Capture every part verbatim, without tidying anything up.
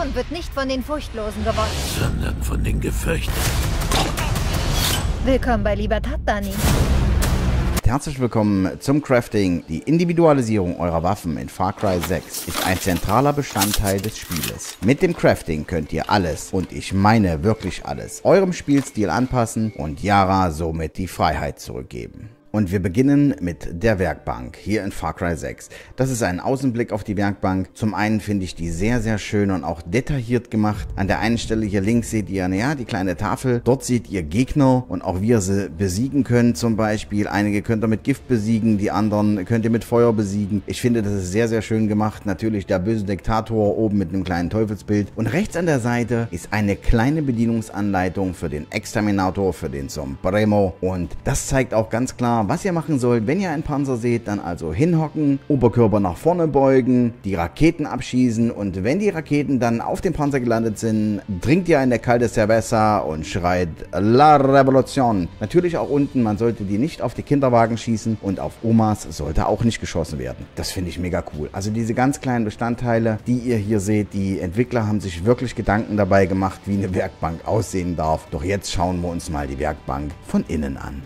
Munition wird nicht von den Furchtlosen gewonnen, sondern von den Gefürchteten. Willkommen bei Libertad, Dani. Herzlich willkommen zum Crafting. Die Individualisierung eurer Waffen in Far Cry sechs ist ein zentraler Bestandteil des Spieles. Mit dem Crafting könnt ihr alles, und ich meine wirklich alles, eurem Spielstil anpassen und Yara somit die Freiheit zurückgeben. Und wir beginnen mit der Werkbank hier in Far Cry sechs. Das ist ein Außenblick auf die Werkbank. Zum einen finde ich die sehr, sehr schön und auch detailliert gemacht. An der einen Stelle hier links seht ihr, naja, die kleine Tafel. Dort seht ihr Gegner und auch wie ihr sie besiegen könnt zum Beispiel. Einige könnt ihr mit Gift besiegen, die anderen könnt ihr mit Feuer besiegen. Ich finde, das ist sehr, sehr schön gemacht. Natürlich der böse Diktator oben mit einem kleinen Teufelsbild. Und rechts an der Seite ist eine kleine Bedienungsanleitung für den Exterminator, für den Sombrero. Und das zeigt auch ganz klar, was ihr machen sollt, wenn ihr einen Panzer seht, dann also hinhocken, Oberkörper nach vorne beugen, die Raketen abschießen und wenn die Raketen dann auf dem Panzer gelandet sind, trinkt ihr eine kalte Cerveza und schreit La Revolution. Natürlich auch unten, man sollte die nicht auf die Kinderwagen schießen und auf Omas sollte auch nicht geschossen werden. Das finde ich mega cool. Also diese ganz kleinen Bestandteile, die ihr hier seht, die Entwickler haben sich wirklich Gedanken dabei gemacht, wie eine Werkbank aussehen darf. Doch jetzt schauen wir uns mal die Werkbank von innen an.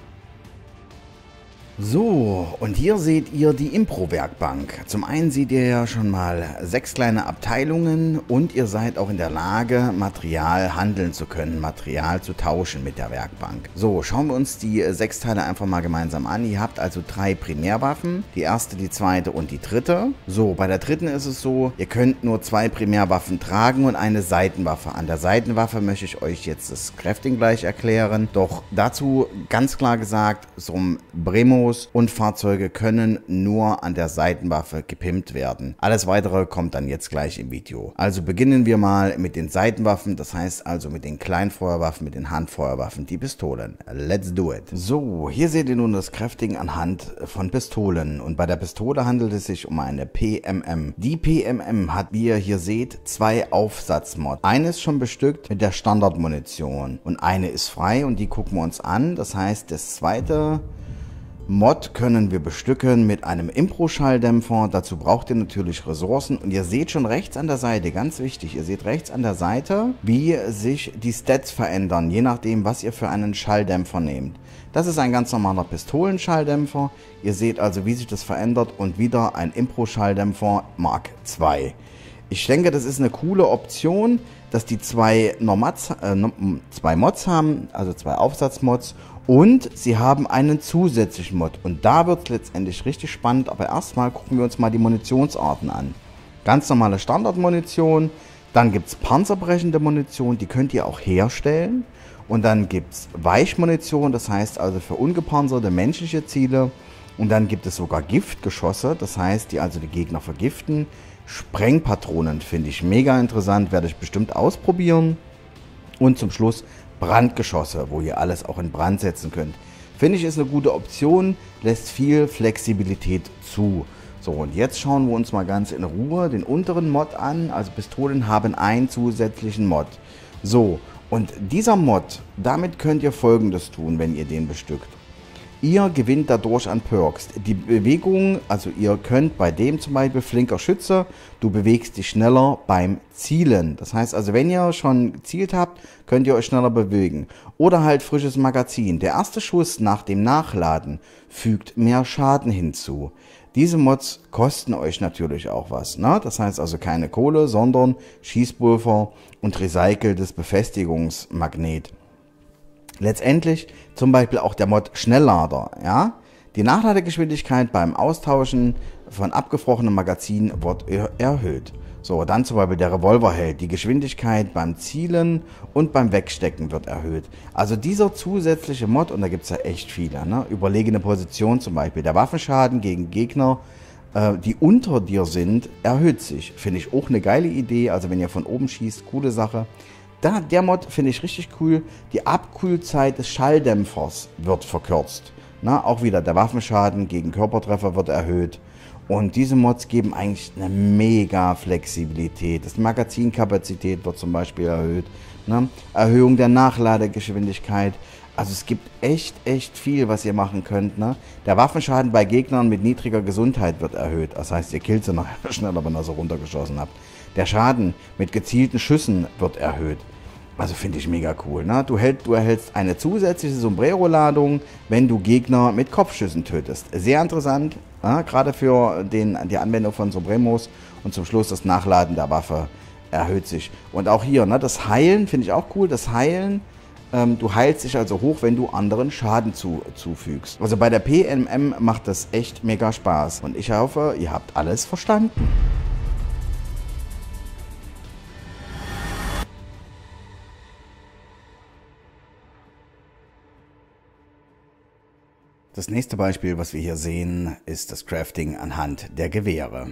So, und hier seht ihr die Impro-Werkbank. Zum einen seht ihr ja schon mal sechs kleine Abteilungen und ihr seid auch in der Lage, Material handeln zu können, Material zu tauschen mit der Werkbank. So, schauen wir uns die sechs Teile einfach mal gemeinsam an. Ihr habt also drei Primärwaffen, die erste, die zweite und die dritte. So, bei der dritten ist es so, ihr könnt nur zwei Primärwaffen tragen und eine Seitenwaffe. An der Seitenwaffe möchte ich euch jetzt das Crafting gleich erklären. Doch dazu ganz klar gesagt, so ein Bremos und Fahrzeuge können nur an der Seitenwaffe gepimpt werden. Alles weitere kommt dann jetzt gleich im Video. Also beginnen wir mal mit den Seitenwaffen, das heißt also mit den Kleinfeuerwaffen, mit den Handfeuerwaffen, die Pistolen. Let's do it. So, hier seht ihr nun das Crafting anhand von Pistolen und bei der Pistole handelt es sich um eine P M M. Die P M M hat, wie ihr hier seht, zwei Aufsatzmods. Eine ist schon bestückt mit der Standardmunition und eine ist frei und die gucken wir uns an. Das heißt, das zweite Mod können wir bestücken mit einem Impro-Schalldämpfer. Dazu braucht ihr natürlich Ressourcen. Und ihr seht schon rechts an der Seite, ganz wichtig, ihr seht rechts an der Seite, wie sich die Stats verändern, je nachdem, was ihr für einen Schalldämpfer nehmt. Das ist ein ganz normaler Pistolenschalldämpfer. Ihr seht also, wie sich das verändert und wieder ein Impro-Schalldämpfer Mark zwei. Ich denke, das ist eine coole Option, dass die zwei, Normats, äh, zwei Mods haben, also zwei Aufsatzmods. Und sie haben einen zusätzlichen Mod. Und da wird es letztendlich richtig spannend. Aber erstmal gucken wir uns mal die Munitionsarten an. Ganz normale Standardmunition. Dann gibt es panzerbrechende Munition. Die könnt ihr auch herstellen. Und dann gibt es Weichmunition. Das heißt also für ungepanzerte menschliche Ziele. Und dann gibt es sogar Giftgeschosse. Das heißt, die also die Gegner vergiften. Sprengpatronen finde ich mega interessant. Werde ich bestimmt ausprobieren. Und zum Schluss Brandgeschosse, wo ihr alles auch in Brand setzen könnt. Finde ich, ist eine gute Option, lässt viel Flexibilität zu. So, und jetzt schauen wir uns mal ganz in Ruhe den unteren Mod an. Also Pistolen haben einen zusätzlichen Mod. So, und dieser Mod, damit könnt ihr Folgendes tun, wenn ihr den bestückt. Ihr gewinnt dadurch an Perks. Die Bewegung, also ihr könnt bei dem zum Beispiel flinker Schütze, du bewegst dich schneller beim Zielen. Das heißt also, wenn ihr schon gezielt habt, könnt ihr euch schneller bewegen. Oder halt frisches Magazin. Der erste Schuss nach dem Nachladen fügt mehr Schaden hinzu. Diese Mods kosten euch natürlich auch was, ne? Das heißt also keine Kohle, sondern Schießpulver und recyceltes Befestigungsmagnet. Letztendlich zum Beispiel auch der Mod Schnelllader, ja. Die Nachladegeschwindigkeit beim Austauschen von abgefrorenen Magazinen wird er erhöht. So, dann zum Beispiel der Revolverheld. Die Geschwindigkeit beim Zielen und beim Wegstecken wird erhöht. Also dieser zusätzliche Mod, und da gibt es ja echt viele, ne? Überlegene Position zum Beispiel. Der Waffenschaden gegen Gegner, äh, die unter dir sind, erhöht sich. Finde ich auch eine geile Idee. Also wenn ihr von oben schießt, coole Sache. Da, der Mod finde ich richtig cool. Die Abkühlzeit des Schalldämpfers wird verkürzt. Na, auch wieder der Waffenschaden gegen Körpertreffer wird erhöht. Und diese Mods geben eigentlich eine mega Flexibilität. Das Magazinkapazität wird zum Beispiel erhöht. Ne? Erhöhung der Nachladegeschwindigkeit. Also es gibt echt, echt viel, was ihr machen könnt. Ne? Der Waffenschaden bei Gegnern mit niedriger Gesundheit wird erhöht. Das heißt, ihr killt sie nachher schneller, wenn ihr sie runtergeschossen habt. Der Schaden mit gezielten Schüssen wird erhöht. Also finde ich mega cool. Ne? Du, hält, du erhältst eine zusätzliche Sombrero-Ladung, wenn du Gegner mit Kopfschüssen tötest. Sehr interessant, ja? Gerade für den, die Anwendung von Sombremos. Und zum Schluss das Nachladen der Waffe erhöht sich. Und auch hier, ne, das Heilen finde ich auch cool. Das Heilen, ähm, du heilst dich also hoch, wenn du anderen Schaden zu, zufügst. Also bei der P M M macht das echt mega Spaß. Und ich hoffe, ihr habt alles verstanden. Das nächste Beispiel, was wir hier sehen, ist das Crafting anhand der Gewehre.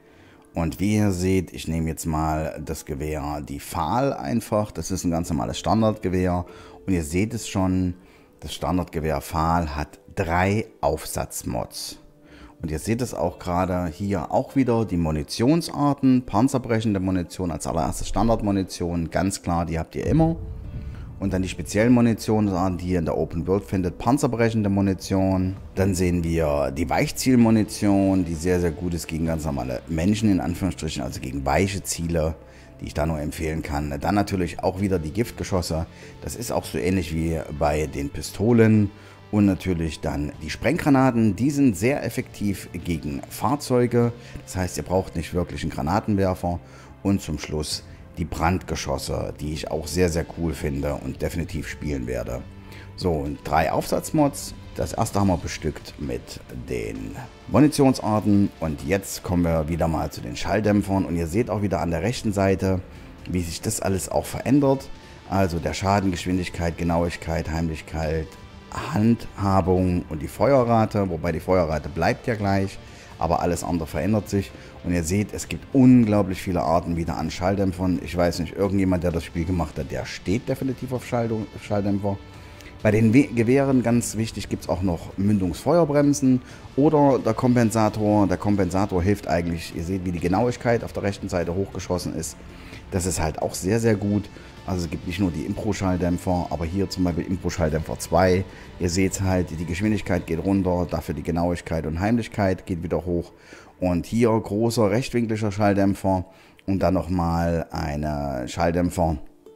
Und wie ihr seht, ich nehme jetzt mal das Gewehr, die Pfahl einfach. Das ist ein ganz normales Standardgewehr. Und ihr seht es schon, das Standardgewehr Pfahl hat drei Aufsatzmods. Und ihr seht es auch gerade hier auch wieder die Munitionsarten. Panzerbrechende Munition als allererstes Standardmunition, ganz klar, die habt ihr immer. Und dann die speziellen Munitionen, die ihr in der Open World findet, panzerbrechende Munition. Dann sehen wir die Weichzielmunition, die sehr, sehr gut ist gegen ganz normale Menschen, in Anführungsstrichen, also gegen weiche Ziele, die ich da nur empfehlen kann. Dann natürlich auch wieder die Giftgeschosse. Das ist auch so ähnlich wie bei den Pistolen. Und natürlich dann die Sprenggranaten, die sind sehr effektiv gegen Fahrzeuge. Das heißt, ihr braucht nicht wirklich einen Granatenwerfer. Und zum Schluss die Brandgeschosse, die ich auch sehr, sehr cool finde und definitiv spielen werde. So, und drei Aufsatzmods. Das erste haben wir bestückt mit den Munitionsarten. Und jetzt kommen wir wieder mal zu den Schalldämpfern. Und ihr seht auch wieder an der rechten Seite, wie sich das alles auch verändert. Also der Schaden, Geschwindigkeit, Genauigkeit, Heimlichkeit, Handhabung und die Feuerrate. Wobei die Feuerrate bleibt ja gleich. Aber alles andere verändert sich. Und ihr seht, es gibt unglaublich viele Arten wieder an Schalldämpfern. Ich weiß nicht, irgendjemand, der das Spiel gemacht hat, der steht definitiv auf Schalldämpfer. Bei den Gewehren, ganz wichtig, gibt es auch noch Mündungsfeuerbremsen oder der Kompensator. Der Kompensator hilft eigentlich, ihr seht, wie die Genauigkeit auf der rechten Seite hochgeschossen ist. Das ist halt auch sehr, sehr gut. Also es gibt nicht nur die Impro-Schalldämpfer, aber hier zum Beispiel Impro-Schalldämpfer zwei. Ihr seht halt, die Geschwindigkeit geht runter, dafür die Genauigkeit und Heimlichkeit geht wieder hoch. Und hier großer rechtwinkliger Schalldämpfer und dann nochmal ein Schalldämpfer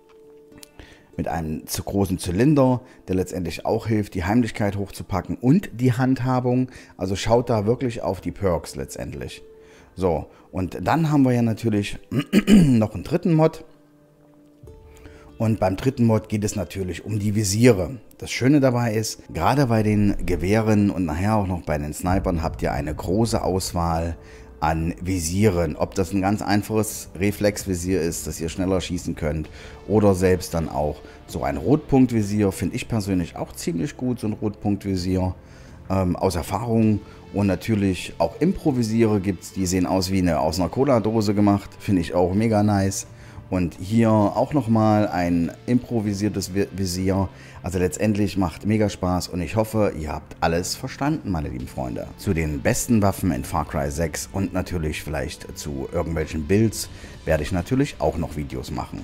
mit einem zu großen Zylinder, der letztendlich auch hilft, die Heimlichkeit hochzupacken und die Handhabung. Also schaut da wirklich auf die Perks letztendlich. So, und dann haben wir ja natürlich noch einen dritten Mod. Und beim dritten Mod geht es natürlich um die Visiere. Das Schöne dabei ist, gerade bei den Gewehren und nachher auch noch bei den Snipern habt ihr eine große Auswahl an Visieren. Ob das ein ganz einfaches Reflexvisier ist, dass ihr schneller schießen könnt oder selbst dann auch so ein Rotpunktvisier, finde ich persönlich auch ziemlich gut, so ein Rotpunktvisier ähm, aus Erfahrung. Und natürlich auch Improvisiere gibt es, die sehen aus wie eine aus einer Cola-Dose gemacht, finde ich auch mega nice. Und hier auch nochmal ein improvisiertes Visier. Also letztendlich macht mega Spaß und ich hoffe, ihr habt alles verstanden, meine lieben Freunde. Zu den besten Waffen in Far Cry sechs und natürlich vielleicht zu irgendwelchen Builds werde ich natürlich auch noch Videos machen.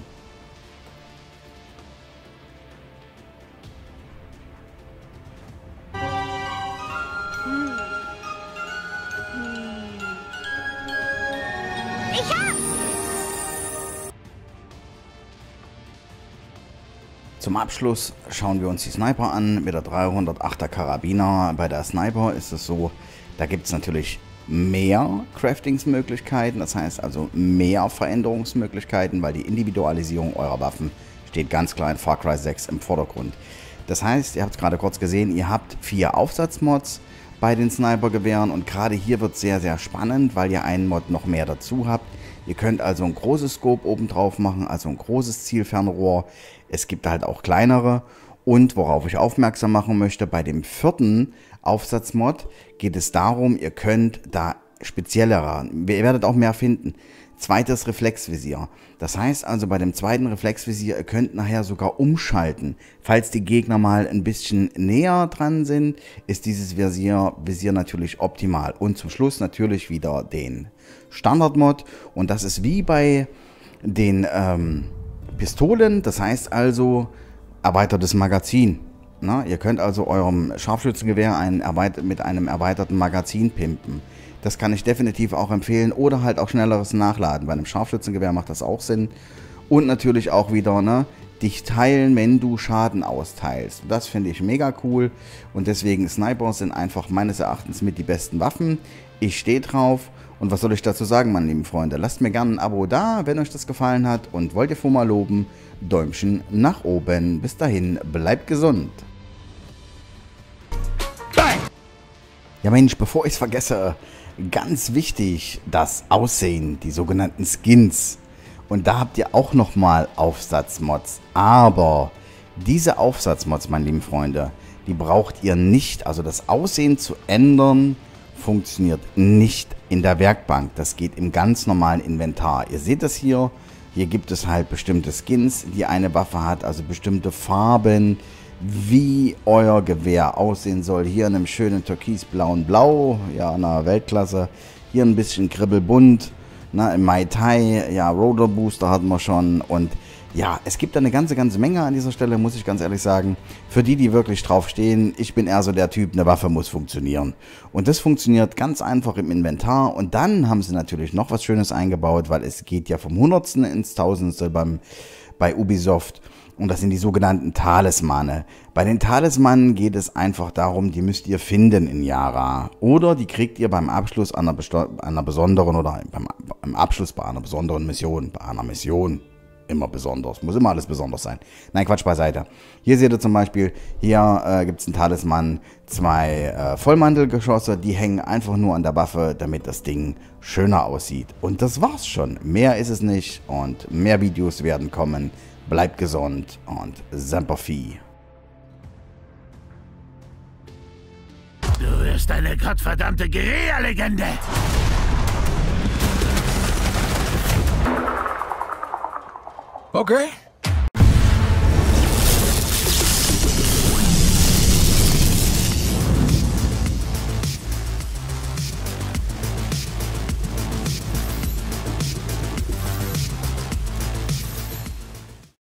Zum Abschluss schauen wir uns die Sniper an mit der dreihundertachter Karabiner. Bei der Sniper ist es so, da gibt es natürlich mehr Craftingsmöglichkeiten, das heißt also mehr Veränderungsmöglichkeiten, weil die Individualisierung eurer Waffen steht ganz klar in Far Cry sechs im Vordergrund. Das heißt, ihr habt es gerade kurz gesehen, ihr habt vier Aufsatzmods bei den Snipergewehren und gerade hier wird es sehr, sehr spannend, weil ihr einen Mod noch mehr dazu habt. Ihr könnt also ein großes Scope oben drauf machen, also ein großes Zielfernrohr. Es gibt halt auch kleinere. Und worauf ich aufmerksam machen möchte, bei dem vierten Aufsatzmod geht es darum, ihr könnt da speziellere, ihr werdet auch mehr finden. Zweites Reflexvisier. Das heißt also bei dem zweiten Reflexvisier, ihr könnt nachher sogar umschalten. Falls die Gegner mal ein bisschen näher dran sind, ist dieses Visier, Visier natürlich optimal. Und zum Schluss natürlich wieder den Standardmod. Und das ist wie bei den ähm, Pistolen. Das heißt also erweitertes Magazin. Na, ihr könnt also eurem Scharfschützengewehr ein erweit- mit einem erweiterten Magazin pimpen. Das kann ich definitiv auch empfehlen. Oder halt auch schnelleres Nachladen. Bei einem Scharfschützengewehr macht das auch Sinn. Und natürlich auch wieder, ne, dich teilen, wenn du Schaden austeilst. Das finde ich mega cool. Und deswegen, Sniper sind einfach meines Erachtens mit die besten Waffen. Ich stehe drauf. Und was soll ich dazu sagen, meine lieben Freunde? Lasst mir gerne ein Abo da, wenn euch das gefallen hat. Und wollt ihr Fuma loben? Däumchen nach oben. Bis dahin, bleibt gesund. Ja Mensch, bevor ich es vergesse, ganz wichtig, das Aussehen, die sogenannten Skins. Und da habt ihr auch nochmal Aufsatzmods. Aber diese Aufsatzmods, meine lieben Freunde, die braucht ihr nicht. Also das Aussehen zu ändern, funktioniert nicht in der Werkbank. Das geht im ganz normalen Inventar. Ihr seht das hier. Hier gibt es halt bestimmte Skins, die eine Waffe hat. Also bestimmte Farben, wie euer Gewehr aussehen soll. Hier in einem schönen türkisblauen Blau. Ja, in einer Weltklasse. Hier ein bisschen kribbelbunt. Na, im Mai Tai, ja, Rotor Booster hatten wir schon. Und ja, es gibt eine ganze, ganze Menge an dieser Stelle, muss ich ganz ehrlich sagen. Für die, die wirklich drauf stehen, ich bin eher so der Typ, eine Waffe muss funktionieren. Und das funktioniert ganz einfach im Inventar. Und dann haben sie natürlich noch was Schönes eingebaut, weil es geht ja vom Hundertsten ins Tausendstel beim, bei Ubisoft. Und das sind die sogenannten Talismane. Bei den Talismanen geht es einfach darum, die müsst ihr finden in Yara. Oder die kriegt ihr beim Abschluss einer, einer besonderen, oder beim, beim Abschluss bei einer besonderen Mission. Bei einer Mission immer besonders. Muss immer alles besonders sein. Nein, Quatsch beiseite. Hier seht ihr zum Beispiel, hier äh, gibt es einen Talisman, zwei äh, Vollmantelgeschosse, die hängen einfach nur an der Waffe, damit das Ding schöner aussieht. Und das war's schon. Mehr ist es nicht und mehr Videos werden kommen. Bleibt gesund und Semper Fi. Du wirst eine gottverdammte Guerilla-Legende. Okay.